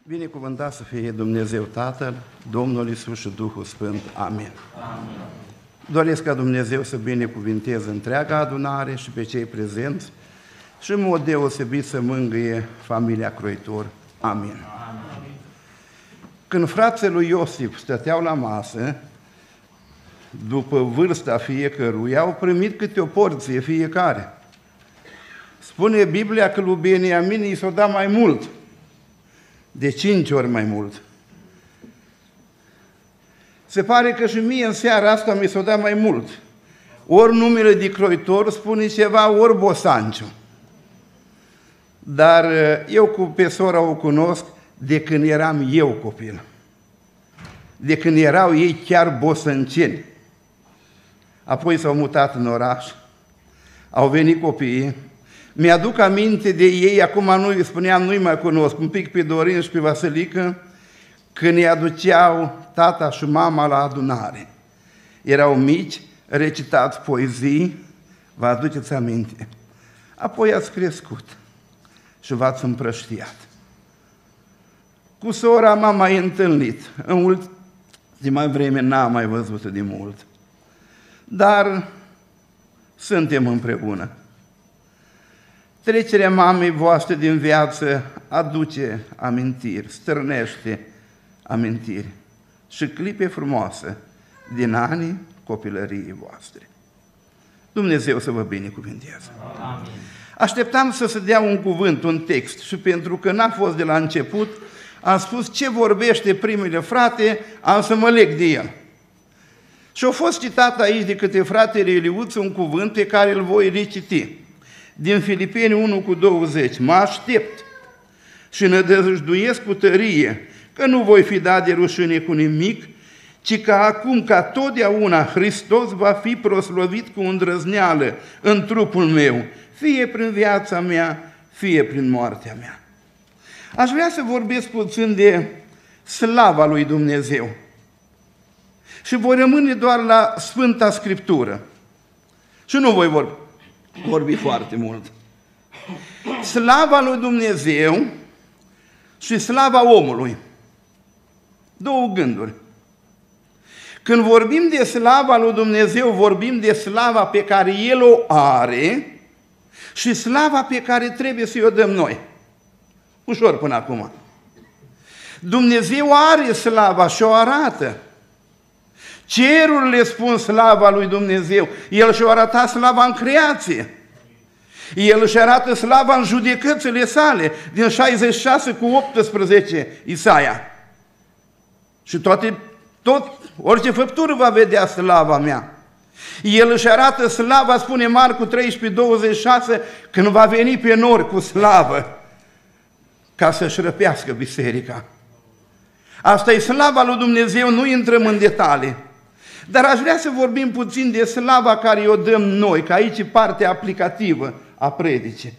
Binecuvântat să fie Dumnezeu Tatăl, Domnul Iisus și Duhul Sfânt. Amin. Amin. Doresc ca Dumnezeu să binecuvinteze întreaga adunare și pe cei prezenți și în mod deosebit să mângâie familia Croitor. Amin. Amin. Când frații lui Iosif stăteau la masă, după vârsta fiecăruia, au primit câte o porție fiecare. Spune Biblia că lui Beniamin i s-o dat mai mult, de 5 ori mai mult. Se pare că și mie în seara asta mi s-o dat mai mult. Ori numele de Croitor spune ceva, ori Bosanciu. Dar eu pe sora o cunosc de când eram eu copil. De când erau ei chiar bosănceni. Apoi s-au mutat în oraș, au venit copiii. Mi-aduc aminte de ei, acum nu-i spuneam, nu-i mai cunosc, un pic pe Dorin și pe Vasilică, când îi aduceau tata și mama la adunare. Erau mici, recitați poezii, vă aduceți aminte. Apoi ați crescut și v-ați împrăștiat. Cu sora m-am mai întâlnit, în ultima vreme n-am mai văzut de mult, dar suntem împreună. Trecerea mamei voastre din viață aduce amintiri, stârnește amintiri și clipe frumoase din anii copilăriei voastre. Dumnezeu să vă binecuvinteze. Amin. Așteptam să se dea un cuvânt, un text și pentru că n-a fost de la început, am spus ce vorbește primele frate, am să mă leg de el. Și a fost citat aici de către fratele Eliuț un cuvânt pe care îl voi reciti. Din Filipeni 1:20, mă aștept și nădăjduiesc cu tărie că nu voi fi dat de rușine cu nimic, ci că acum, ca totdeauna, Hristos va fi proslăvit cu îndrăzneală în trupul meu, fie prin viața mea, fie prin moartea mea. Aș vrea să vorbesc puțin de slava lui Dumnezeu și voi rămâne doar la Sfânta Scriptură și nu voi vorbi foarte mult. Slava lui Dumnezeu și slava omului. Două gânduri. Când vorbim de slava lui Dumnezeu, vorbim de slava pe care El o are și slava pe care trebuie să o dăm noi. Ușor până acum. Dumnezeu are slava și o arată. Cerurile spun slava lui Dumnezeu. El și-a arătat slava în creație. El își arată slava în judecățile sale, din 66:18, Isaia. Și orice făptură va vedea slava mea. El își arată slava, spune Marcu 13:26, când va veni pe nori cu slavă, ca să-și răpească biserica. Asta e slava lui Dumnezeu, nu intrăm în detalii. Dar aș vrea să vorbim puțin de slava care o dăm noi, că aici e partea aplicativă a predicii.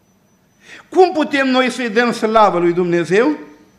Cum putem noi să-i dăm slavă lui Dumnezeu?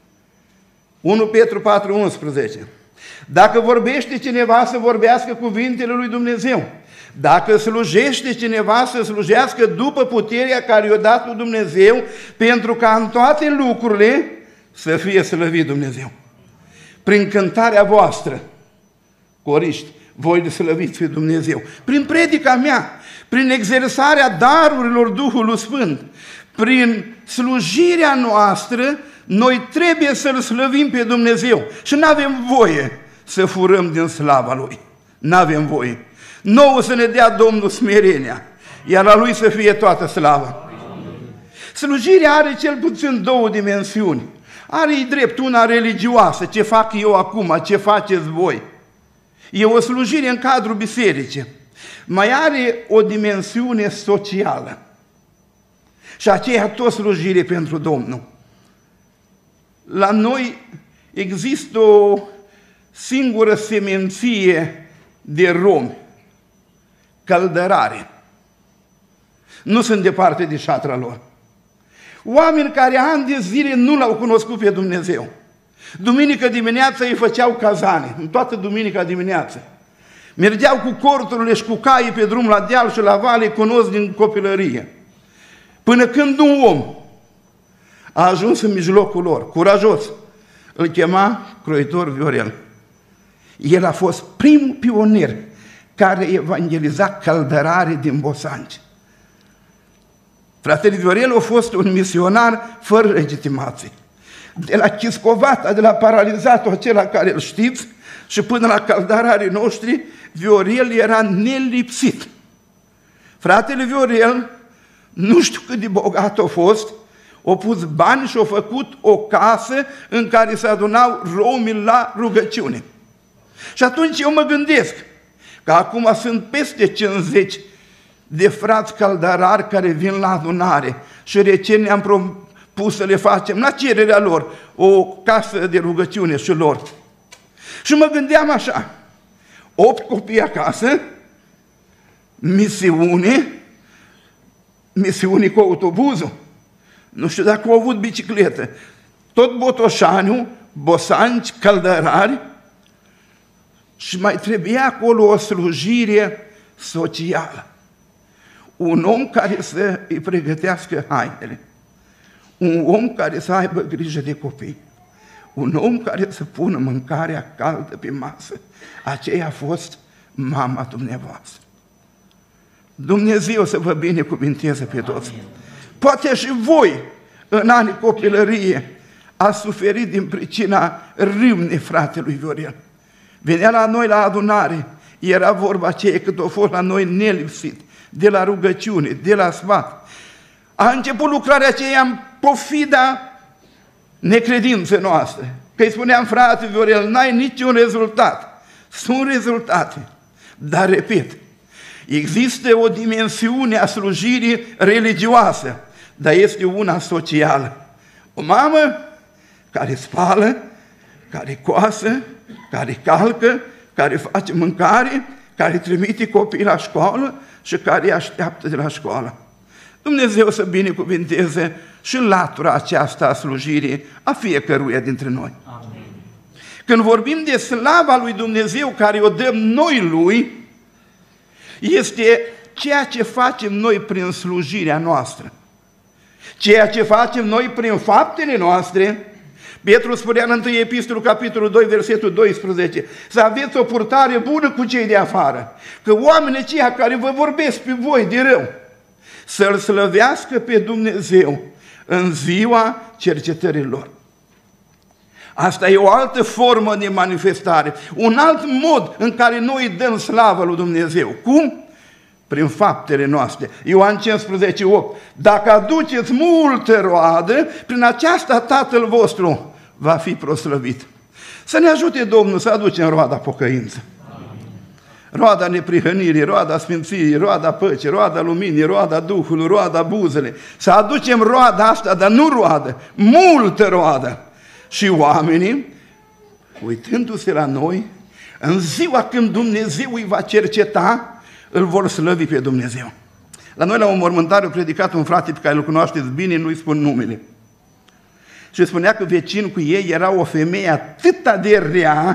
1 Petru 4:11. Dacă vorbește cineva, să vorbească cuvintele lui Dumnezeu. Dacă slujește cineva, să slujească după puterea care i-a dat lui Dumnezeu, pentru ca în toate lucrurile să fie slăvit Dumnezeu. Prin cântarea voastră, coriști, voi slăviți pe Dumnezeu. Prin predica mea, prin exersarea darurilor Duhului Sfânt, prin slujirea noastră, noi trebuie să-L slăvim pe Dumnezeu. Și nu avem voie să furăm din slava Lui. Nu avem voie. Nouă să ne dea Domnul smerenia, iar la Lui să fie toată slava. Slujirea are cel puțin două dimensiuni. Are drept una religioasă, ce fac eu acum, ce faceți voi. E o slujire în cadrul bisericii. Mai are o dimensiune socială. Și aceea tot slujire pentru Domnul. La noi există o singură semenție de romi, căldărare. Nu sunt departe de șatra lor. Oameni care ani de zile nu l-au cunoscut pe Dumnezeu. Duminică dimineața îi făceau cazane, în toată duminica dimineața. Mergeau cu corturile și cu caii pe drum la deal și la vale, cunosc din copilărie. Până când un om a ajuns în mijlocul lor, curajos, Îl chema croitor Viorel. El a fost primul pionier care evangeliza căldărarii din Bosanci. Fratele Viorel a fost un misionar fără legitimație. De la Chiscovata, de la paralizatul acela care îl știți, și până la căldărarii noștri, Viorel era nelipsit. Fratele Viorel, nu știu cât de bogat a fost, a pus bani și a făcut o casă în care se adunau romii la rugăciune. Și atunci eu mă gândesc că acum sunt peste 50 de frați căldărari care vin la adunare și recent ne-am propus să le facem, la cererea lor, o casă de rugăciune și lor. Și mă gândeam așa, 8 copii acasă, misiune cu autobuzul, nu știu dacă au avut bicicletă, tot Botoșaniu, Bosanci, căldărari, și mai trebuia acolo o slujire socială. Un om care să îi pregătească hainele, un om care să aibă grijă de copii, un om care să pună mâncarea caldă pe masă. Aceea a fost mama dumneavoastră. Dumnezeu să vă binecuvinteze pe toți. Poate și voi, în anii copilărie, ați suferit din pricina râvnei fratelui Viorel. Venea la noi la adunare, era vorba aceea cât a fost la noi nelipsit, de la rugăciune, de la sfat. A început lucrarea aceea în pofida necredinței noastre. Că îi spuneam, frate Viorel, n-ai niciun rezultat. Sunt rezultate. Dar, repet, există o dimensiune a slujirii religioasă, dar este una socială. O mamă care spală, care coasă, care calcă, care face mâncare, care trimite copiii la școală și care îi așteaptă de la școală. Dumnezeu să binecuvinteze și latura aceasta a slujirii a fiecăruia dintre noi. Amin. Când vorbim de slava lui Dumnezeu care o dăm noi Lui, este ceea ce facem noi prin slujirea noastră. Ceea ce facem noi prin faptele noastre. Petru spunea în 1 Epistolul, capitolul 2, versetul 12, să aveți o purtare bună cu cei de afară, că oamenii aceia care vă vorbesc pe voi de rău, să-L slăvească pe Dumnezeu în ziua cercetării lor. Asta e o altă formă de manifestare, un alt mod în care noi dăm slavă lui Dumnezeu. Cum? Prin faptele noastre. Ioan 15, 8. Dacă aduceți multă roadă, prin aceasta Tatăl vostru va fi proslăvit. Să ne ajute Domnul să aducem roada pocăință. Roada neprihănirii, roada sfințirii, roada păcii, roada luminii, roada Duhului, roada buzele. Să aducem roada asta, dar nu roadă, multă roadă. Și oamenii, uitându-se la noi, în ziua când Dumnezeu îi va cerceta, îl vor slăvi pe Dumnezeu. La noi la o mormântare a predicat un frate pe care îl cunoașteți bine, nu-i spun numele. Și spunea că vecin cu ei era o femeie atât de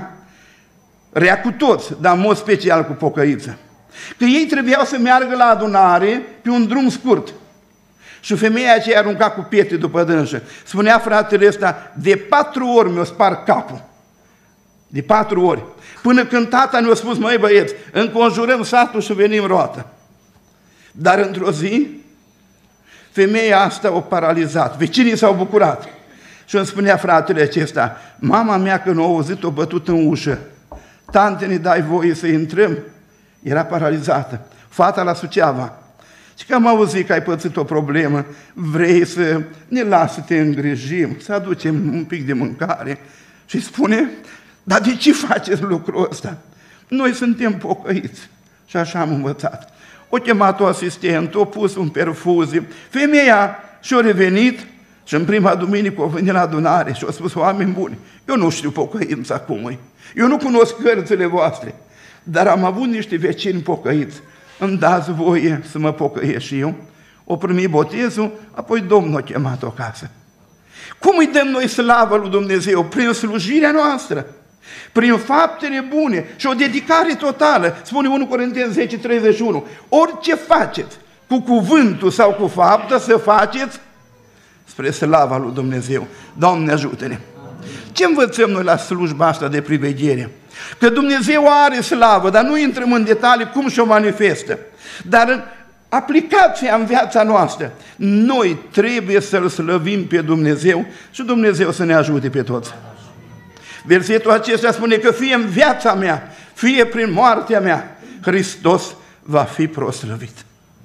rea cu toți, dar în mod special cu pocăiță. Că ei trebuiau să meargă la adunare pe un drum scurt. Și femeia aceea arunca cu pietre după dânsă. Spunea fratele ăsta, de 4 ori mi-o spart capul. De 4 ori. Până când tata ne-a spus, măi băieți, înconjurăm satul și venim roată. Dar într-o zi, femeia asta o paralizat. Vecinii s-au bucurat. Și îmi spunea fratele acesta, mama mea când a auzit o bătut în ușă, tante, ne dai voie să intrăm? Era paralizată. Fata la Suceava. Și că am auzit că ai pățit o problemă, vrei să ne lasă să te îngrijim, să aducem un pic de mâncare. Și spune, dar de ce faceți lucrul ăsta? Noi suntem pocăiți. Și așa am învățat. O chemat o asistent, o pus un perfuziu. Femeia și-a revenit și în prima duminică a venit la adunare și a spus, oameni buni, eu nu știu pocăința cum e. Eu nu cunosc cărțile voastre, dar am avut niște vecini pocăiți. Îmi dați voie să mă pocăiesc și eu? O primi botezul, apoi Domnul a chemat-o acasă. Cum îi dăm noi slavă lui Dumnezeu? Prin slujirea noastră, prin faptele bune și o dedicare totală. Spune 1 Corinteni 10, 31. Orice faceți, cu cuvântul sau cu faptă, să faceți spre slava lui Dumnezeu. Doamne, ajută-ne! Ce învățăm noi la slujba asta de priveghere? Că Dumnezeu are slavă, dar nu intrăm în detalii cum și-o manifestă. Dar în aplicația în viața noastră, noi trebuie să-L slăvim pe Dumnezeu și Dumnezeu să ne ajute pe toți. Versetul acesta spune că fie în viața mea, fie prin moartea mea, Hristos va fi proslăvit.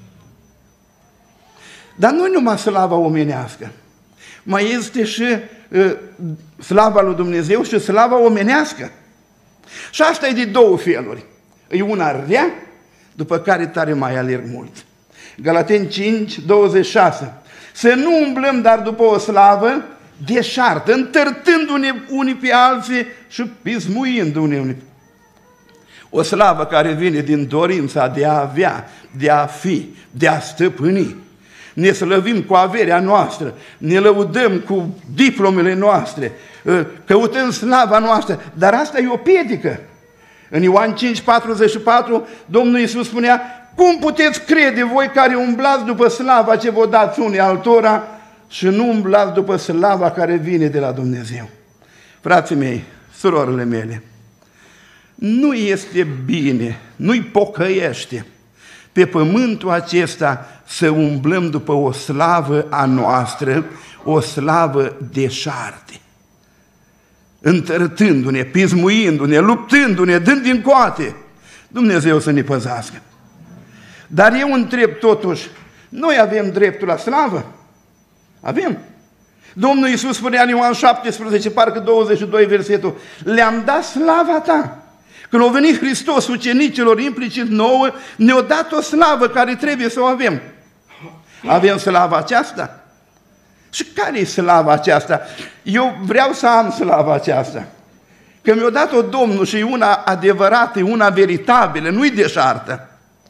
Dar nu numai slava omenească, mai este și slava lui Dumnezeu și slava omenească. Și asta e de două feluri. E una rea, după care tare mai alerg mult. Galateni 5, 26. Să nu umblăm dar după o slavă deșartă, întărtându-ne unii pe alții și pismuindu-ne unii. O slavă care vine din dorința de a avea, de a fi, de a stăpâni. Ne slăvim cu averea noastră, ne lăudăm cu diplomele noastre, căutăm slava noastră, dar asta e o piedică. În Ioan 5, 44, Domnul Iisus spunea: cum puteți crede voi care umblați după slava ce vă dați unii altora și nu umblați după slava care vine de la Dumnezeu? Frații mei, surorile mele, nu este bine, nu-i pocăiește pe pământul acesta să umblăm după o slavă a noastră, o slavă deșarte, întărătându-ne, pismuindu-ne, luptându-ne, dând din coate. Dumnezeu să ne păzească. Dar eu întreb totuși, noi avem dreptul la slavă? Avem. Domnul Iisus spunea în Ioan 17, parcă 22 versetul: le-am dat slava ta. Când a venit Hristos ucenicilor, implicit nouă, ne-a dat o slavă care trebuie să o avem. Avem slava aceasta? Și care e slava aceasta? Eu vreau să am slava aceasta. Că mi-a dat-o Domnul și e una adevărată, e una veritabilă, nu-i deșartă.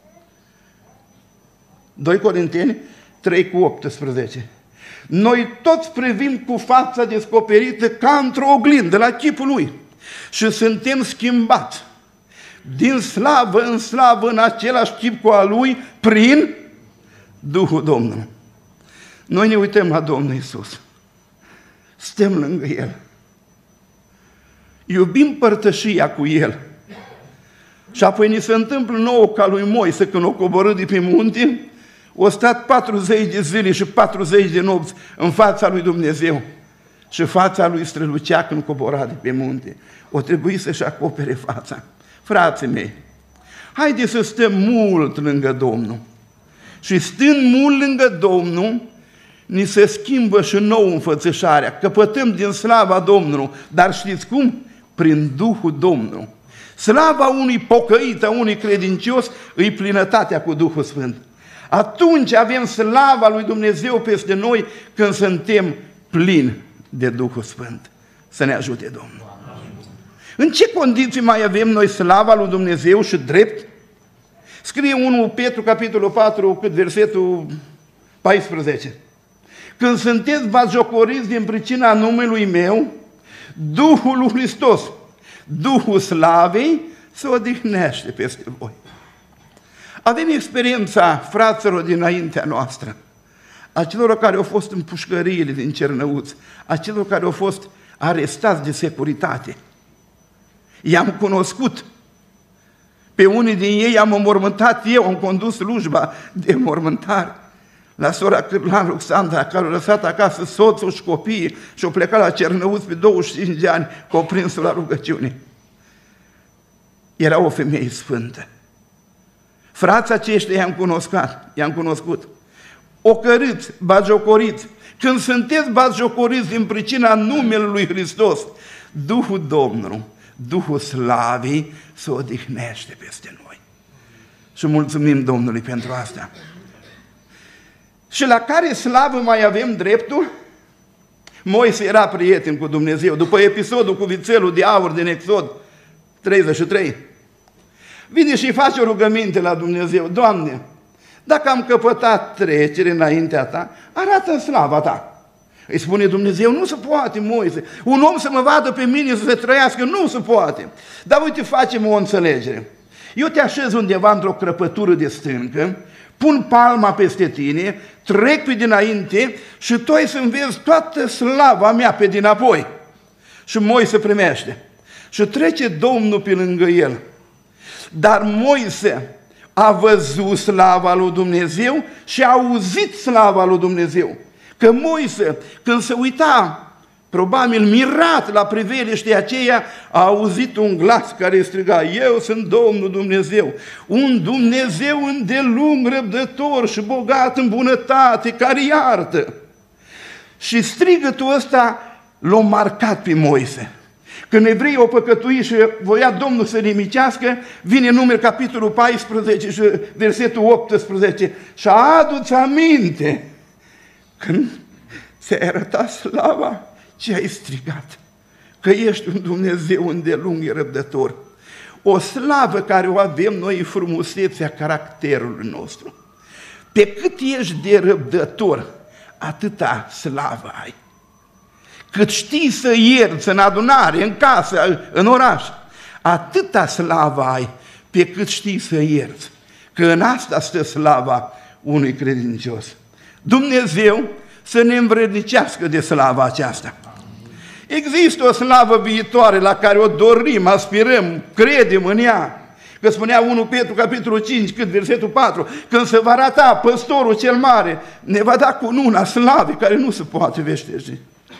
2 Corinteni 3 cu 18. Noi toți privim cu fața descoperită ca într-o oglindă la chipul Lui și suntem schimbați din slavă în slavă în același chip cu a Lui prin Duhul Domnului. Noi ne uităm la Domnul Iisus, stăm lângă El, iubim părtășia cu El și apoi ni se întâmplă nouă ca lui Moise când o coborât de pe munte, o stat 40 de zile și 40 de nopți în fața lui Dumnezeu și fața lui strălucea când cobora de pe munte. O trebuie să-și acopere fața. Frații mei, haideți să stăm mult lângă Domnul. Și stând mult lângă Domnul, ni se schimbă și nouă înfățișarea. Căpătăm din slava Domnului. Dar știți cum? Prin Duhul Domnului. Slava unui pocăit, a unui credincios, îi plinătatea cu Duhul Sfânt. Atunci avem slava lui Dumnezeu peste noi când suntem plini de Duhul Sfânt. Să ne ajute Domnul. În ce condiții mai avem noi slava lui Dumnezeu și drept? Scrie 1 Petru, capitolul 4, versetul 14. Când sunteți batjocoriți din pricina numelui meu, Duhul lui Hristos, Duhul slavei, se odihnește peste voi. Avem experiența fraților dinaintea noastră, a celor care au fost în pușcăriile din Cernăuți, a celor care au fost arestați de securitate. I-am cunoscut. Pe unii din ei am înmormântat eu, am condus slujba de înmormântare la sora Cârlan Ruxandra, care a lăsat acasă soțul și copiii și a plecat la Cernăuți pe 25 de ani, că o prins la rugăciune. Era o femeie sfântă. Frații aceștia i-am cunoscut. Ocărâți, batjocoriți. Când sunteți batjocoriți din pricina numelui lui Hristos, Duhul Domnului, Duhul slavei se odihnește peste noi. Și mulțumim Domnului pentru asta. Și la care slavă mai avem dreptul? Moise era prieten cu Dumnezeu. După episodul cu vițelul de aur din Exod 33, vine și face o rugăminte la Dumnezeu: Doamne, dacă am căpătat trecere înaintea Ta, arată slava Ta. Îi spune Dumnezeu: nu se poate, Moise, un om să mă vadă pe mine să se trăiască, nu se poate. Dar uite, facem o înțelegere. Eu te așez undeva într-o crăpătură de stâncă, pun palma peste tine, trec pe dinainte și tu ai să-mi vezi toată slava mea pe dinapoi. Și Moise primește. Și trece Domnul pe lângă el. Dar Moise a văzut slava lui Dumnezeu și a auzit slava lui Dumnezeu. Că Moise, când se uita, probabil mirat la priveliștea aceea, a auzit un glas care striga: eu sunt Domnul Dumnezeu, un Dumnezeu îndelung răbdător și bogat în bunătate, care iartă. Și strigătul ăsta l-a marcat pe Moise. Când evreii au păcătuit și voia Domnul să nimicească, vine Numeri capitolul 14 și versetul 18. Și adu-ți aminte când ți-ai arătat slava ce ai strigat, că ești un Dumnezeu îndelung răbdător. O slavă care o avem noi în frumusețea caracterului nostru. Pe cât ești de răbdător, atâta slavă ai. Cât știi să ierți în adunare, în casă, în oraș, atâta slavă ai, pe cât știi să ierți. Că în asta stă slava unui credincios. Dumnezeu să ne învrednicească de slava aceasta. Există o slavă viitoare la care o dorim, aspirăm, credem în ea. Că spunea 1 Petru, capitolul 5, cât versetul 4, când se va arăta păstorul cel mare, ne va da cununa slavei care nu se poate veșteji.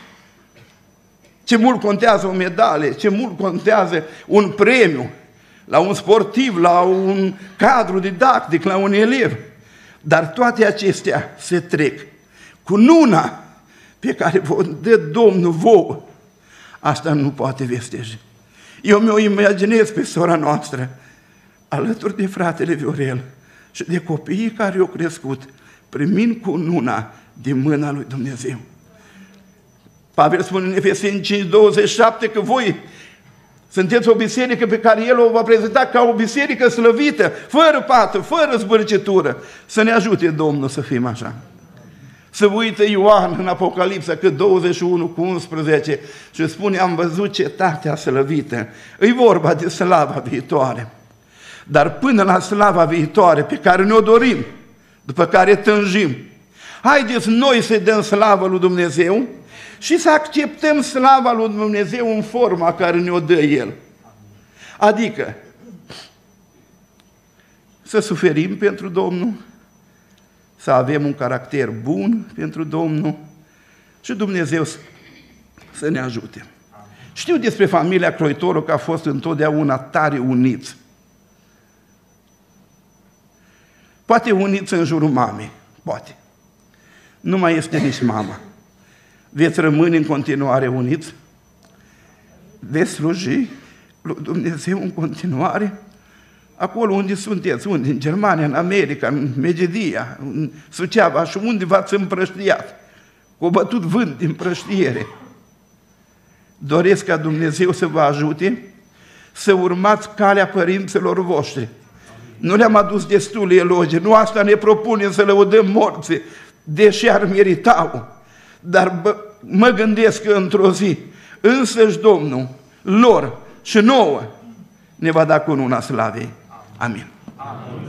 Ce mult contează o medalie, ce mult contează un premiu la un sportiv, la un cadru didactic, la un elev. Dar toate acestea se trec. Cununa pe care vă dă Domnul vouă, asta nu poate vesteji. Eu mi-o imaginez pe sora noastră, alături de fratele Viorel și de copiii care i-au crescut, primind cununa din mâna lui Dumnezeu. Pavel spune în Efeseni 5:27 că voi sunteți o biserică pe care El o va prezenta ca o biserică slăvită, fără pată, fără zbârcitură. Să ne ajute Domnul să fim așa. Să uită Ioan în Apocalipsa, că 21:11 și spune: am văzut cetatea slăvită. E vorba de slava viitoare. Dar până la slava viitoare pe care ne-o dorim, după care tânjim, haideți noi să dăm slavă lui Dumnezeu și să acceptăm slava lui Dumnezeu în forma care ne-o dă El. Adică să suferim pentru Domnul, să avem un caracter bun pentru Domnul și Dumnezeu să ne ajute. Știu despre familia Croitoru că a fost întotdeauna tare uniți. Poate uniți în jurul mamei, poate. Nu mai este nici mama. Veți rămâne în continuare uniți? Veți sluji lui Dumnezeu în continuare? Acolo unde sunteți, unde? În Germania, în America, în Megedia, în Suceava și unde v-ați împrăștiat, cu bătut vânt din împrăștiere. Doresc ca Dumnezeu să vă ajute să urmați calea părinților voștri. Nu le-am adus destule elogii, nu asta ne propunem să lăudăm morții, deși ar meritau. Dar mă gândesc că într-o zi însăși Domnul lor și nouă ne va da cununa slavei. Amin. Amin.